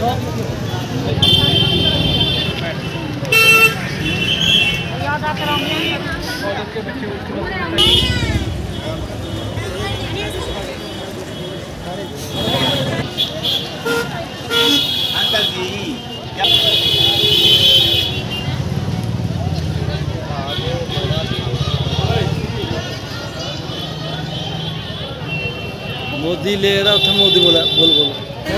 मोदी ले रहा था, मोदी बोला बोल बोल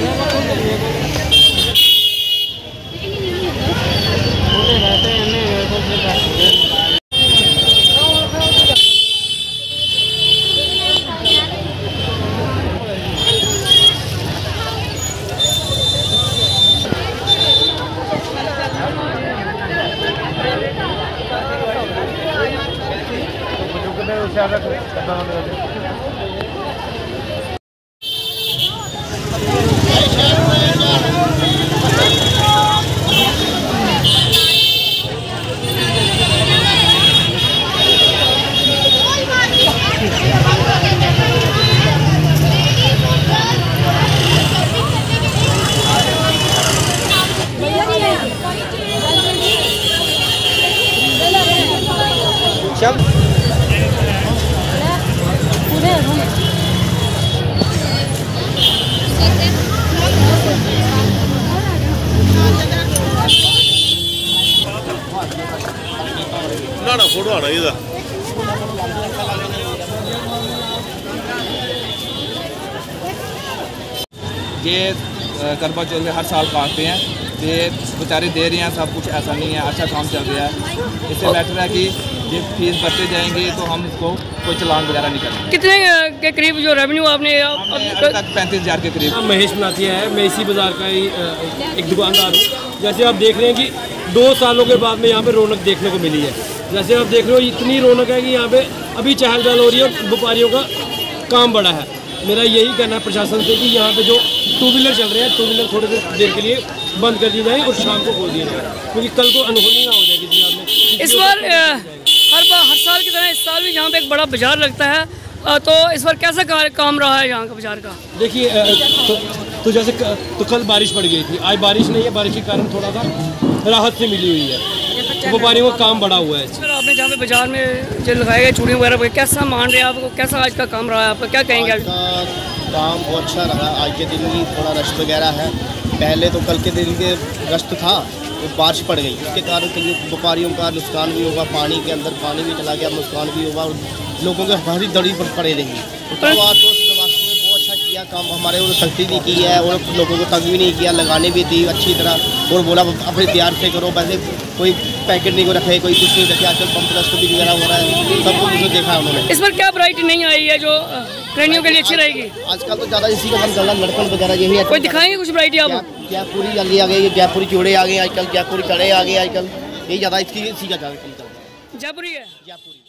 ना फोटो आना इधर ये करवा चौथ हर साल काटते हैं, ये बेचारे दे रहे हैं, सब कुछ ऐसा नहीं है, अच्छा काम चल रहा है। इससे बेटर है कि ये फीस भरते जाएंगे तो हम इसको कोई चलान वगैरह नहीं करेंगे। कितने के करीब जो रेवेन्यू आपने अभी तक 35,000 के करीब। महेश मनातिया है, मैं इसी बाज़ार का ही एक दुकानदार हूँ। जैसे आप देख रहे हैं कि 2 सालों के बाद में यहाँ पे रौनक देखने को मिली है। जैसे आप देख रहे हो इतनी रौनक है कि यहाँ पे अभी चहल पहल हो रही है और व्यापारियों का काम बड़ा है। मेरा यही कहना है प्रशासन से कि यहाँ पे जो 2 व्हीलर चल रहे हैं, 2 व्हीलर थोड़ी देर के लिए बंद कर दी जाए और शाम को खोल दिया जाए, क्योंकि कल को अनहोनी ना हो जाएगी बाजार में। इस बार हर साल की तरह इस साल भी यहाँ पे एक बड़ा बाजार लगता है, तो इस बार कैसा काम रहा है यहाँ का बाजार का? देखिए तो जैसे तो कल बारिश पड़ गई थी, आज बारिश नहीं है, बारिश के कारण थोड़ा सा राहत से मिली हुई है, तो व्यापारियों का काम बढ़ा हुआ है। सर आपने जहाँ पे बाजार में जो लगाए गए चूड़ियों वगैरह, कैसा मान रहे हैं आपको, कैसा आज का काम रहा है आपका, क्या कहेंगे? आज का काम बहुत अच्छा रहा, आज के दिन ही थोड़ा रश वगैरह है। पहले तो कल के दिन के रश था, वो बारिश पड़ गई, उसके कारण कई व्यापारियों का नुकसान भी होगा, पानी के अंदर पानी भी चला गया, नुकसान भी होगा और लोगों के भारी दड़ी पर पड़े रहेंगे। तो बहुत अच्छा किया काम, हमारे और सख्ती भी की है और लोगों को तंग भी नहीं किया, लगाने भी दी अच्छी तरह और बोला अपने तैयार से करो, वैसे कोई पैकेट नहीं को रखे, कोई कुछ नहीं रखे। आजकल पंप रस्ट भी वगैरह हो रहा है, सब कुछ देखा है उन्होंने। इस बार क्या वैरायटी नहीं आई है जो गृहिणियों के लिए अच्छी रहेगी? आजकल तो ज़्यादा इसी का मन चल रहा है, लड़कन वगैरह यही है। कोई दिखाएंगे कुछ वैरायटी आप? जयपुरी जल्दी आ गई, जयपुरी चूड़े आ गए आजकल, जयपुरी कड़े आ गए आजकल, यही ज़्यादा इसी का ज़्यादा जयपुरी है। जयपुरी।